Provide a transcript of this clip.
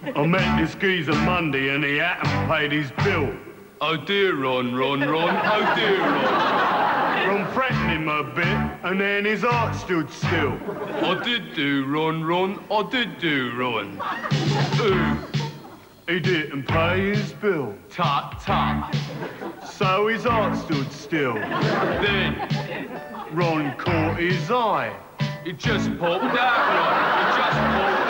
I met this geezer Monday and he hadn't paid his bill. Oh dear, Ron. Oh dear, Ron. Ron threatened him a bit and then his heart stood still. I did do, Ron. I did do, Ron. He didn't pay his bill. Tut. So his heart stood still. Then Ron caught his eye. it just popped out, Ron. It just popped